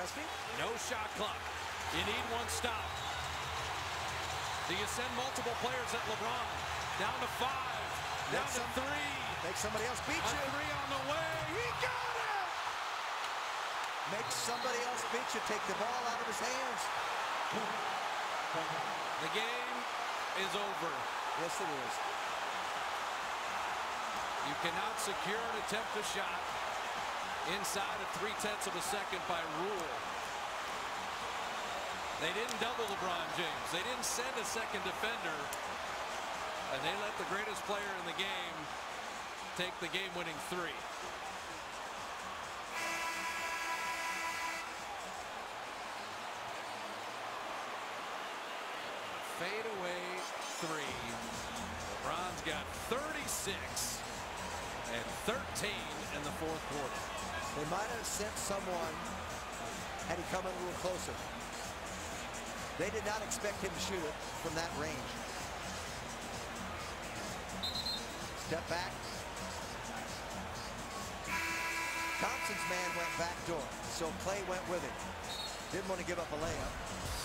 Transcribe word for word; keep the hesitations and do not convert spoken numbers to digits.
interesting. No shot clock. You need one stop. Do you send multiple players at LeBron? Down to five. Down to three. Make somebody else beat A you. three on the way. He got it! Make somebody else beat you. Take the ball out of his hands. The game is over. Yes, it is. You cannot secure and attempt a shot inside of three-tenths of a second by rule. They didn't double LeBron James. They didn't send a second defender. And they let the greatest player in the game take the game-winning three. Fadeaway three. LeBron's got thirty-six and thirteen in the fourth quarter. They might have sent someone had he come in a little closer. They did not expect him to shoot it from that range. Step back. Thompson's man went backdoor, so Clay went with him. Didn't want to give up a layup.